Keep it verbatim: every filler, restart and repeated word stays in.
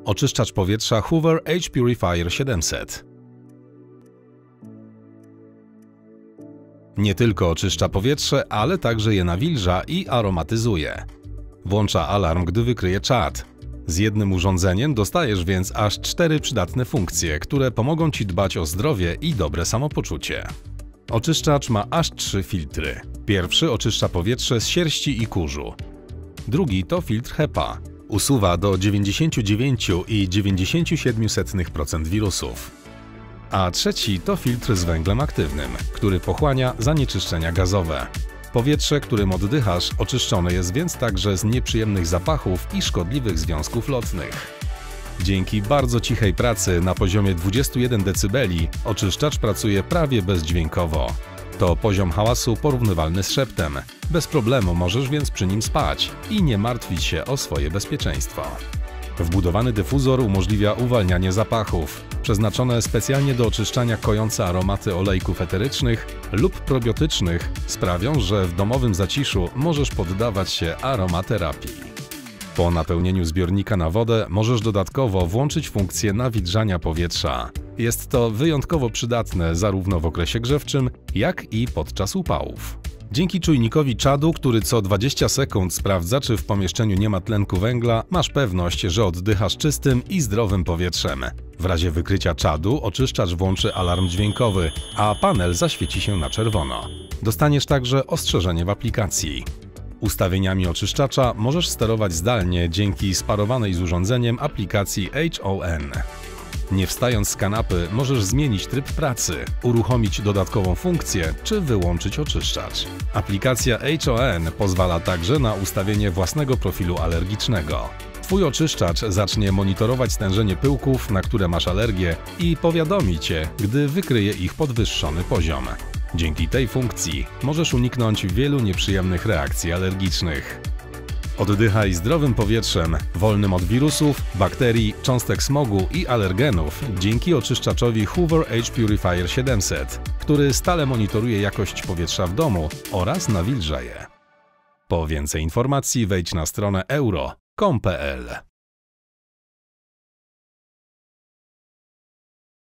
Oczyszczacz powietrza Hoover H Purifier siedemset. Nie tylko oczyszcza powietrze, ale także je nawilża i aromatyzuje. Włącza alarm, gdy wykryje czad. Z jednym urządzeniem dostajesz więc aż cztery przydatne funkcje, które pomogą Ci dbać o zdrowie i dobre samopoczucie. Oczyszczacz ma aż trzy filtry. Pierwszy oczyszcza powietrze z sierści i kurzu. Drugi to filtr HEPA. Usuwa do dziewięćdziesiąt dziewięć przecinek dziewięćdziesiąt siedem procent wirusów. A trzeci to filtr z węglem aktywnym, który pochłania zanieczyszczenia gazowe. Powietrze, którym oddychasz, oczyszczone jest więc także z nieprzyjemnych zapachów i szkodliwych związków lotnych. Dzięki bardzo cichej pracy na poziomie dwudziestu jeden decybeli oczyszczacz pracuje prawie bezdźwiękowo. To poziom hałasu porównywalny z szeptem. Bez problemu możesz więc przy nim spać i nie martwić się o swoje bezpieczeństwo. Wbudowany dyfuzor umożliwia uwalnianie zapachów. Przeznaczone specjalnie do oczyszczania kojące aromaty olejków eterycznych lub probiotycznych sprawią, że w domowym zaciszu możesz poddawać się aromaterapii. Po napełnieniu zbiornika na wodę możesz dodatkowo włączyć funkcję nawilżania powietrza. Jest to wyjątkowo przydatne zarówno w okresie grzewczym, jak i podczas upałów. Dzięki czujnikowi czadu, który co dwadzieścia sekund sprawdza, czy w pomieszczeniu nie ma tlenku węgla, masz pewność, że oddychasz czystym i zdrowym powietrzem. W razie wykrycia czadu oczyszczacz włączy alarm dźwiękowy, a panel zaświeci się na czerwono. Dostaniesz także ostrzeżenie w aplikacji. Ustawieniami oczyszczacza możesz sterować zdalnie dzięki sparowanej z urządzeniem aplikacji H O N. Nie wstając z kanapy, możesz zmienić tryb pracy, uruchomić dodatkową funkcję czy wyłączyć oczyszczacz. Aplikacja H O N pozwala także na ustawienie własnego profilu alergicznego. Twój oczyszczacz zacznie monitorować stężenie pyłków, na które masz alergię i powiadomi Cię, gdy wykryje ich podwyższony poziom. Dzięki tej funkcji możesz uniknąć wielu nieprzyjemnych reakcji alergicznych. Oddychaj zdrowym powietrzem, wolnym od wirusów, bakterii, cząstek smogu i alergenów dzięki oczyszczaczowi Hoover H Purifier siedemset, który stale monitoruje jakość powietrza w domu oraz nawilża je. Po więcej informacji wejdź na stronę euro kropka com kropka p l.